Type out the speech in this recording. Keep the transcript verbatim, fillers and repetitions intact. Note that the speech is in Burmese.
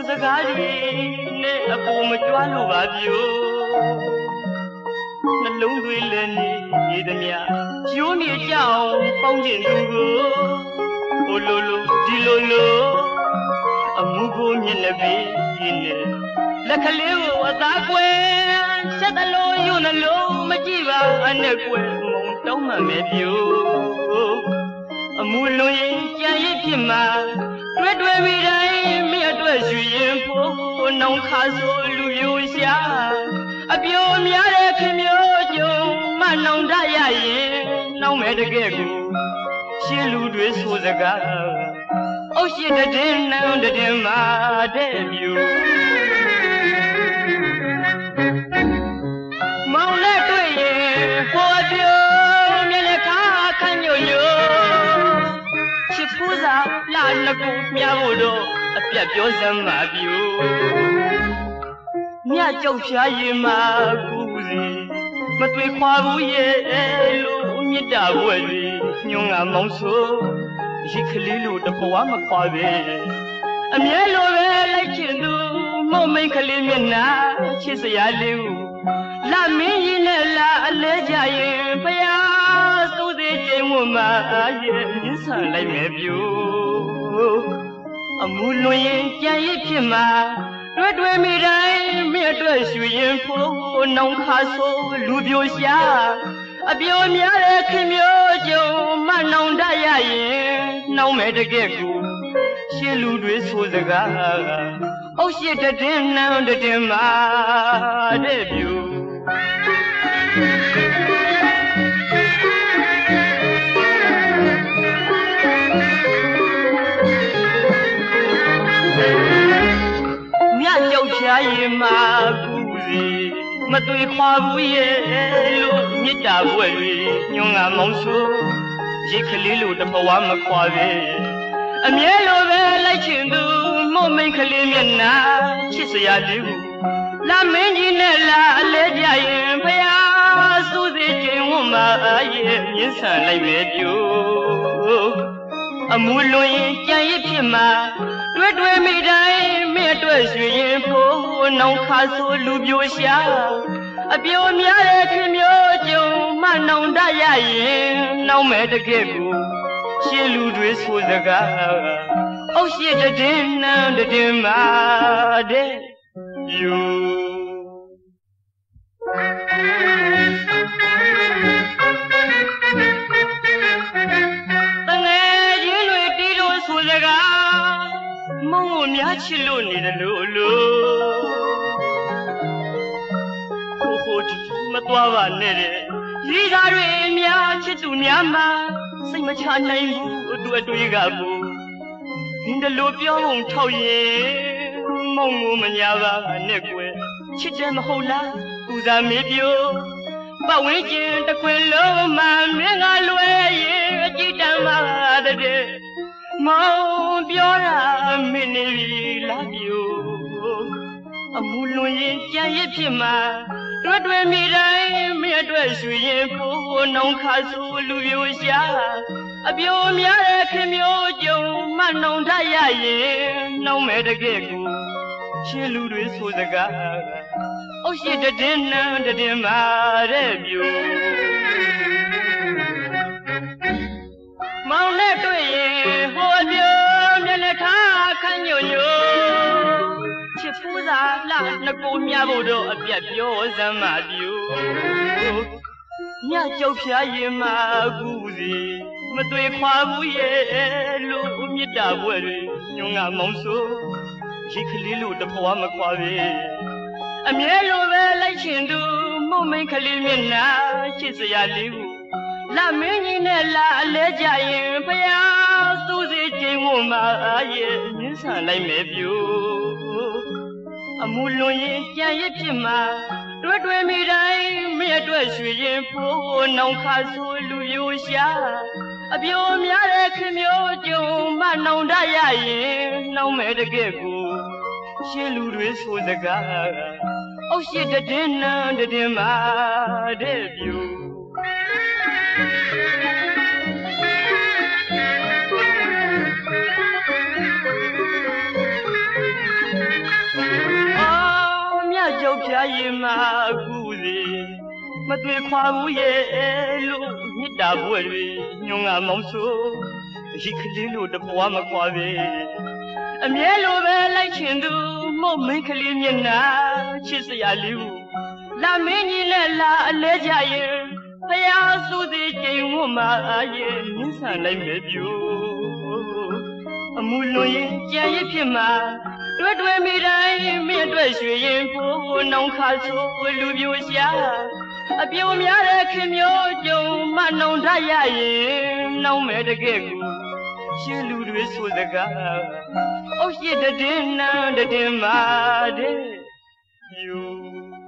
စကားတွေနဲ့အပေါ်မကြွားလို့ပါဗျိုနှလုံးသွေးလည်းနေနေသမျှကျိုးနေကြအောင်ပေါင်းကျင်သူကိုဟိုလိုလိုဒီလိုလိုအမှုကိုမျက်နှာပေးရင်းနဲ့လက်ကလေးကိုအသားကွယ်ဆက်တလို့ယူနှလုံးမကြည့်ပါအနဲ့ကွယ်မုံတောင်းမှမယ်ဗျိုအမှုလွန်ရင်ကြံရစ်ဖြစ်မှာတွေ့တွေ့မိတိုင်းမြတ်တွေ့ရွှေရင်ဖို့နောင်ခါဆိုလူမျိုးရှာအပြိုများတဲ့ခင်မျိုးကြုံမနောင်တရရင်နောင်မဲ့တကယ်ကိုရှင်းလူတွေဆိုစကားအုတ်ရှိတဲ့နန်းတဲ့မှာတဲ့မျိုးမောင်နဲ့တွေ့ရင်ပေါ်ပြိုမြက်လက်ခါခန့်ညို့ညို့ချစ်ဖူးစာလာနှကူမြဖို့တော့အပြတ်ပြောစမ်းပါပြိုမြတ်ကြောက်ဖြားရင်မှာကူစီမတွေ့ခွာဘူးရဲ့လို့မြစ်တာဘွယ်တွေညွန်ငါမောင်ဆိုရိတ်ကလေးလို့တဘဝမခွာပဲအမြဲလိုပဲလိုက်ချင်သူမုံမိန်ကလေးမျက်နှာချစ်စရာလေးကိုလာမင်းကြီးနဲ့လာအလဲကြရင်ဖယားစိုးစေချိန်ဝမှာရဲ့မြင်းဆန်လိုက်မယ်ပြိုအမှုလွန်ရင်ကြံရစ်ဖြစ်မှာတွေ့တွေ့မိတိုင်းမြတ်တွေ့ရွှေရင်ဖို့နောင်ခါဆိုလူပြိုရှာအပြိုများတဲ့ခင်မျိုးကြုံမနောင်တရရင်နှောင်းမဲ့တကယ်ကိုရှင်းလူတွေဆိုစကားအုတ်ရှိတဲ့နန်းတဲ့မှာတဲ့ပြိုမြတ်ကြောက်ဖြားရင်မှာကူစီမတွေ့ခွာဘူးရဲ့လို့မြစ်တာဘွယ်တွေညွန်ငါမောင်ဆိုရိတ်ကလေးလို့တဘဝမခွာပဲအမြဲလိုပဲလိုက်ချင်သူမုံမိန်ကလေးမျက်နှာချစ်စရာလေးကိုလာမင်းကြီးနဲ့လာအလဲကြရင်ဖယားစူးစေခြင်းဝမှာရဲ့မြင်းဆန်လိုက်မယ်ပြိုအမှုလွန်ရင်ကြံရစ်ဖြစ်မှာတွေ့တွေ့မိတိုင်းမြတ်တွေ့ရွှေရင်ဖို့နောင်ခါဆိုလူပြိုရှာအပြိုများတဲ့ခင်မျိုးကြုံမနောင်တရရင်နောင်မဲ့တကယ်ကိုရှင်းလူတွေဆိုစကားအုတ်ရှိတဲ့နန်းတဲ့မှာတဲ့ယူတငယ်ချင်းတွေတီးလို့ဆိုစကားမောင်ကိုများချစ်လို့နေတယ်လို့လို့ကိုကိုမသွားပါနဲ့တဲ့ရီးသားတွေများချစ်သူများမှာစိတ်မချနိုင်ဘူးအတူအတွေ့ကဘူးဒီလိုပြောဖို့ထောက်ရင်မောင်ကိုမညာပါနဲ့ကွယ်ချစ်တယ်မဟုတ်လားကူစားမေးပြောပတ်ဝန်းကျင်တစ်ခွင်လုံးမှာမင်းကလွယ်ရင်အကြည့်တမ်းပါတဲ့မောင်ပြောတာမင်းနေပြီလားပြိုအမှုလွန်ရင်ကြံရစ်ဖြစ်မှာတွေ့တွေ့မိတိုင်းမြတ်တွေ့ရွှေရင်ဖို့နောင်ခါဆိုလူပြိုရှာအပြိုများတဲ့ခင်မျိုးကြုံမနောင်တရရင်နှောင်းမဲ့တကယ်ကိုရှင်းလူတွေဆိုစကားအုတ်ရှိတဲ့နန်းတဲ့မှာတဲ့ပြိုမောင်နဲ့တွေ့ရင်ဟိုပြိုမျက်လက်ခါခန့်ညို့ညို့ချစ်ဖူးစာလာနှကူမြဖို့တော့အပြတ်ပြောစမ်းမပြိုညကြောက်ဖြားရင်မှာကူစီမတွေ့ခွာဘူးရဲ့လို့မြစ်တာဘွယ်တွေညွန်ငါမောင်ဆိုရိတ်ကလေးလို့တဘဝမခွာပဲအမြဲလိုပဲလိုက်ချင်သူမုံမိန်ကလေးမျက်နှာချစ်စရာလေးကိုလာမင်းကြီးနဲ့လာအလဲကြရင်ဖယားစူးစေခြင်းဝမှာရဲ့မြင်းဆန်လိုက်မယ်ပြိုအမှုလွန်ရင်ကြံရစ်ဖြစ်မှာတွေ့တွေ့မိတိုင်းမြတ်တွေ့ရွှေရင်ဖို့နောင်ခါဆိုလူပြိုရှာအပြိုများတဲ့ခင်မျိုးကြုံမနောင်တရရင်နှောင်းမဲ့တကယ်ကိုရှင်းလူတွေဆိုစကားအုတ်ရှိတဲ့နန်းတဲ့မှာတဲ့ပြိုရင်မကူစီမသွေခွာဘူးရဲ့လို့မြစ်တာဘွယ်တွေညွန်ငါမောင်ဆိုရှိကလေးလို့တပွားမခွာပဲအမြဲလိုပဲလိုက်ချင်သူမို့မင်းကလေးမျက်နှာချစ်စရာလေးကိုလာမင်းကြီးနဲ့လာအလဲကြရင်ဖယားစုသည်ကျိန်ဝတ်မှာရဲ့မင်းဆန်လိုက်မယ်ပြိုအမူလွန်ရင်ကြံရစ်ဖြစ်မှာတွေ့တွေ့မိတိုင်းမင်းအတွက်ရွှေရင်ပိုးနောင်ခါဆိုလူပြိုရှာအပြုံများတဲ့ခင်မျိုးကြုံမနှုံထရရင်နှောင်းမဲ့တကယ်ကိုရှင်းလူတွေဆိုစကားအုတ်ရှိတဲ့တင်းနန်းတဲ့မှာတဲ့ယူ